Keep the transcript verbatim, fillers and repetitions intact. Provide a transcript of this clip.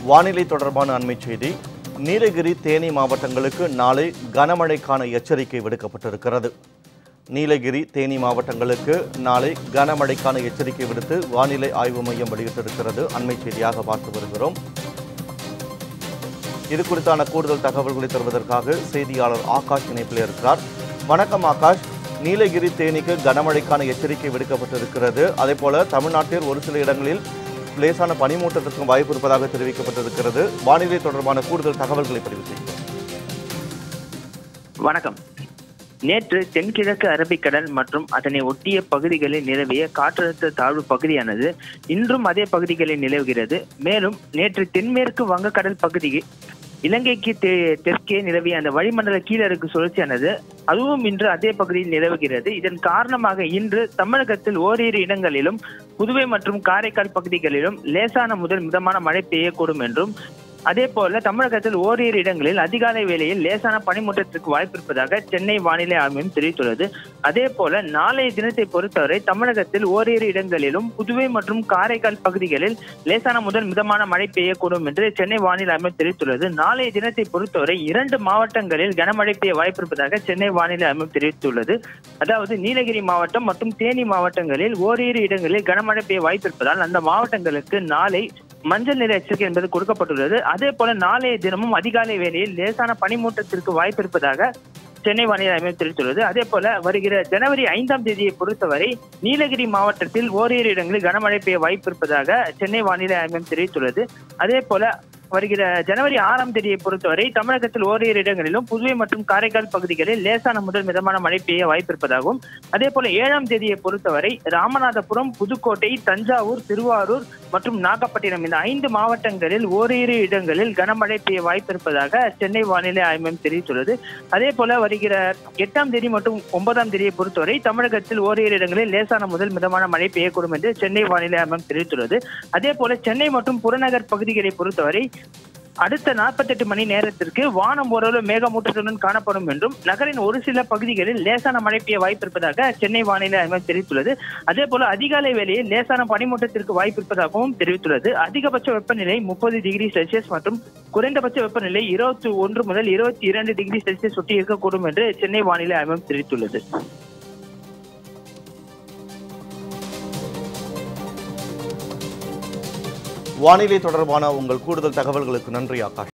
வானிலை தொடர்பான அண்மைச் செய்தி. நீலகிரி, தேனி மாவட்டங்களுக்கு நாளை கனமழைக்கான எச்சரிக்கை விடுக்கப்பட்டிருக்கிறது. நீலகிரி, தேனி மாவட்டங்களுக்கு நாளை கனமழைக்கான எச்சரிக்கை விடுத்து வானிலை ஆய்வு மையம் வெளியிட்டிருக்கிறது. அண்மைச் செய்தியாக பார்த்து வருகிறோம். இது குறித்தான கூடுதல் தகவல்களை தருவதற்காக செய்தியாளர் ஆகாஷ் இணைப்பில் இருக்கிறார். வணக்கம் ஆகாஷ். நீலகிரி, தேனிக்கு கனமழைக்கான எச்சரிக்கை விடுக்கப்பட்டிருக்கிறது. அதே போல தமிழ்நாட்டில் ஒரு சில இடங்களில் லேசான பனிமூட்டத்திற்கும் வாய்ப்பு இருப்பதாக தெரிவிக்கப்பட்டிருக்கிறது. வானிலை தொடர்பான கூடுதல் தகவல்களை பதிவு செய்யும். வணக்கம். நேற்று தென்கிழக்கு அரபிக்கடல் மற்றும் அதனை ஒட்டிய பகுதிகளில் நிலவிய காற்றழுத்த தாழ்வு பகுதியானது இன்றும் அதே பகுதிகளில் நிலவுகிறது. மேலும் நேற்று தென்மேற்கு வங்கக்கடல் பகுதி இலங்கைக்கு தெற்கே நிலவிய அந்த வளிமண்டல கீழடுக்கு சுழற்சியானது அதுவும் இன்று அதே பகுதியில் நிலவுகிறது. இதன் காரணமாக இன்று தமிழகத்தில் ஓரிரு இடங்களிலும் புதுவை மற்றும் காரைக்கால் பகுதிகளிலும் லேசான முதல் மிதமான மழை பெய்யக்கூடும் என்றும், அதே போல தமிழகத்தில் ஓரிரு இடங்களில் அதிகாலை வேளையில் லேசான பனிமூட்டத்திற்கு வாய்ப்பு இருப்பதாக சென்னை வானிலை ஆய்வு மையம் தெரிவித்துள்ளது. அதே போல நாளைய தினத்தை பொறுத்தவரை தமிழகத்தில் ஓரிரு இடங்களிலும் புதுவை மற்றும் காரைக்கால் பகுதிகளில் லேசான முதல் மிதமான மழை பெய்யக்கூடும் என்று சென்னை வானிலை ஆய்வு மையம் தெரிவித்துள்ளது. நாளைய தினத்தை பொறுத்தவரை இரண்டு மாவட்டங்களில் கனமழை பெய்ய வாய்ப்பு இருப்பதாக சென்னை வானிலை ஆய்வு மையம் தெரிவித்துள்ளது. அதாவது நீலகிரி மாவட்டம் மற்றும் தேனி மாவட்டங்களில் ஓரிரு இடங்களில் கனமழை பெய்ய வாய்ப்பு இருப்பதால் அந்த மாவட்டங்களுக்கு நாளை மஞ்சள் நிற எச்சரிக்கை என்பது கொடுக்கப்பட்டுள்ளது. அதே போல நாளைய தினமும் அதிகாலை வேளையில் லேசான பனிமூட்டத்திற்கு வாய்ப்பு இருப்பதாக சென்னை வானிலை ஆய்வு மையம் தெரிவித்துள்ளது. அதே போல வருகிற ஜனவரி ஐந்தாம் தேதியை பொறுத்தவரை நீலகிரி மாவட்டத்தில் ஓரிரு இடங்களில் கனமழை பெய்ய வாய்ப்பு இருப்பதாக சென்னை வானிலை ஆய்வு மையம் தெரிவித்துள்ளது. அதே போல வருகிற ஜனவரி ஆறாம் தேதியை பொறுத்தவரை தமிழகத்தில் ஓரிரு இடங்களிலும் புதுவை மற்றும் காரைக்கால் பகுதிகளில் லேசான முதல் மிதமான மழை பெய்ய வாய்ப்பு இருப்பதாகவும், அதே போல ஏழாம் தேதியை பொறுத்தவரை ராமநாதபுரம், புதுக்கோட்டை, தஞ்சாவூர், திருவாரூர் மற்றும் நாகப்பட்டினம் இந்த ஐந்து மாவட்டங்களில் ஓரிரு இடங்களில் கனமழை பெய்ய வாய்ப்பு இருப்பதாக சென்னை வானிலை ஆய்வு மையம் தெரிவித்துள்ளது. அதே போல வருகிற எட்டாம் தேதி மற்றும் ஒன்பதாம் தேதியை பொறுத்தவரை தமிழகத்தில் ஓரிரு இடங்களில் லேசான முதல் மிதமான மழை பெய்யக்கூடும் என்று சென்னை வானிலை ஆய்வு மையம் தெரிவித்துள்ளது. அதே போல சென்னை மற்றும் புறநகர் பகுதிகளை பொறுத்தவரை அடுத்த நாற்பத்தி எட்டு மணி நேரத்திற்கு வானம் ஓரளவு மேகமூட்டத்துடன் காணப்படும் என்றும், நகரின் ஒரு சில பகுதிகளில் லேசான மழை பெய்ய வாய்ப்பு இருப்பதாக சென்னை வானிலை ஆய்வு மையம் தெரிவித்துள்ளது. அதே போல அதிகாலை வேளையில் லேசான பனிமூட்டத்திற்கு வாய்ப்பு இருப்பதாகவும் தெரிவித்துள்ளது. அதிகபட்ச வெப்பநிலை முப்பது டிகிரி செல்சியஸ் மற்றும் குறைந்தபட்ச வெப்பநிலை இருபத்தி ஒன்று முதல் இருபத்தி இரண்டு டிகிரி செல்சியஸ் ஒட்டி இருக்கக்கூடும் என்று சென்னை வானிலை ஆய்வு மையம் தெரிவித்துள்ளது. வானிலை தொடர்பான உங்கள் கூடுதல் தகவல்களுக்கு நன்றி ஆகாஷ்.